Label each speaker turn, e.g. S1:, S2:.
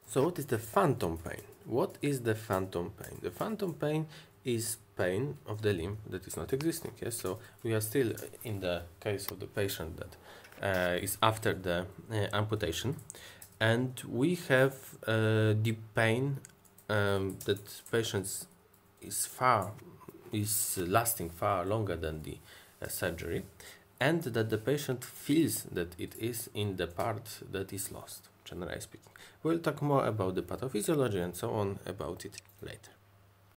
S1: So what is the phantom pain? What is the phantom pain? The phantom pain is pain of the limb that is not existing. Yes, so we are still in the case of the patient that is after the amputation, and we have the pain that patients is lasting far longer than the surgery, and that the patient feels that it is in the part that is lost, generally speaking. We'll talk more about the pathophysiology and so on about it later.